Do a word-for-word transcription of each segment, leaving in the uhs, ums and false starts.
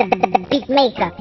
Big maker.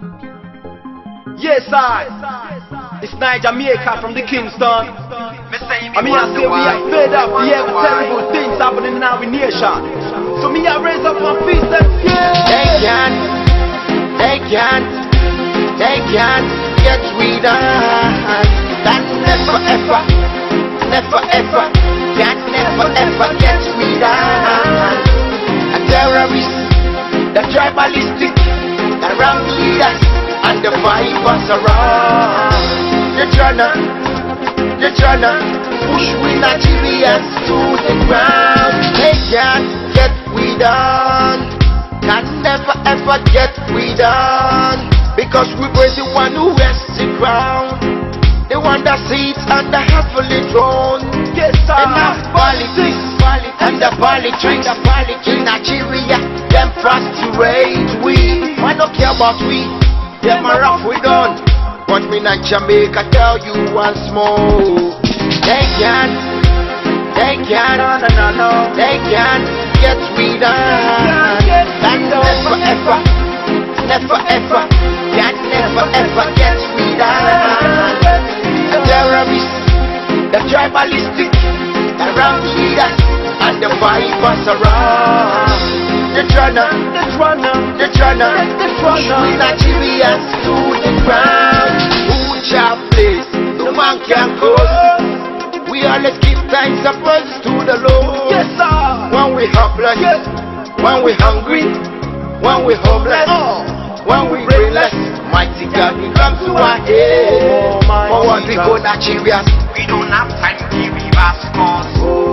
Yes, I. It's nine Jamaica from the Kingston. I mean, I say we are fed up with every terrible things happening in our nation. So me, I raise up my fist and yeah. They can't, they can't, they can't get rid of that. Never ever, never ever, that never ever get rid of a terrorist, the tribalistic, the wrong leaders, and the vipers around. They're tryna, they're tryna push we Nigerians to the ground. They can't get we done, can never ever get we done, because we were the one who rests the ground, the one that sits on the heavily throne. Yes, sir. Enough politics and the politics in Nigeria, them frustrate we. Why not care about we? Them are rough we done. But me in Jamaica tell you once more, they can't, they can't, no, no, no, no. They can't get rid of that. Never ever, never ever, that never ever get rid of the terrorists, the tribalistic, the wrong leaders, and the vipers around. They're tryna, they're tryna, they're tryna, they're tryna push Nigerians to the ground. Who shall place? No man can cause. We always give thanks and praise to the Lord. Yes, sir. When we helpless, yes. When we hungry, when we homeless, oh. When we brainless, mighty God will come to our aid. Oh, for what we go Nigerians, we don't have time to give us cause.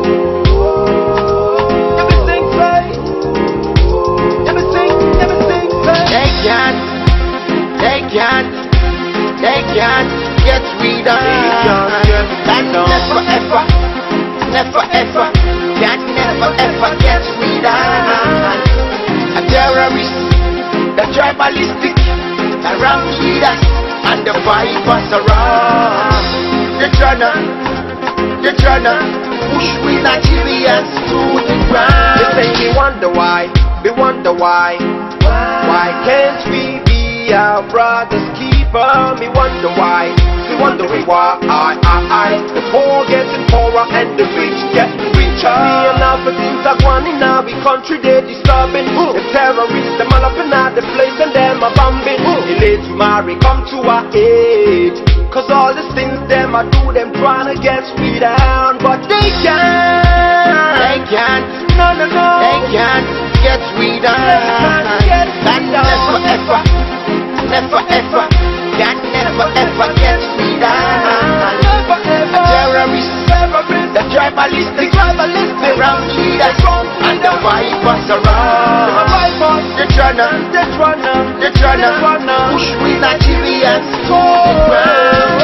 Everything right. Everything, everything right. They can't, they can't, they can't get rid of that. Never ever, never ever, that never ever get rid of a terrorist, the tribalistic, the wrong leaders, and the vipers around. They're tryna, they're tryna push we Nigerians to the ground. They say we wonder why, we wonder why, why can't we be our brother's keeper? We wonder why, we wonder why, I, I, I. The poor getting poorer and the rich get richer. Me and all the things that one in our country they disturbing. The terrorists, them all up in the place and them are bombing. The late marry come to our aid, cause all the things them I do them trying to get me down, but they can't. They can't. No, no, no. They can't get rid of that. Never ever, never ever, that never ever get rid of the terrorists, the tribalistic, the wrong leaders, and the vipers around. They're tryna, they're tryna, they're tryna push we Nigerians to the ground.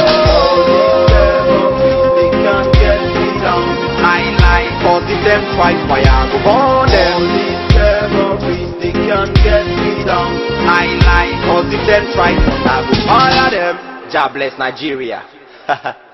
They can't get me down. Lie, lie, cause if them fight fire, go burn them. All these terrorists, they can't get me down. lie, lie, cause if them fight fire, go fire them. God bless Nigeria.